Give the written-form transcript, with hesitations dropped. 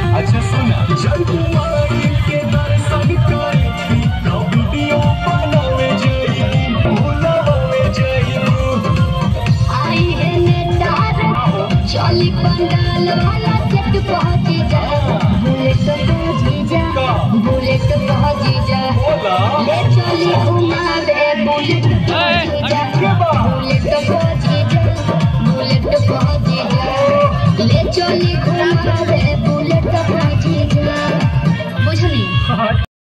अच्छा सुना जय कुमारी के दर्शन करे तो वीडियो बनावे जाई भूलवे जाई आई है नेतार चली पंडाल वाला सेट पहुंच जा बुलेट पहुंच जा बुलेट पहुंच जा ले चली घुमावे बुलेट पहुंच जा बुलेट पहुंच जा बुलेट पहुंच जा ले चली घुमावे बुलेट पहुंच जा बुझली।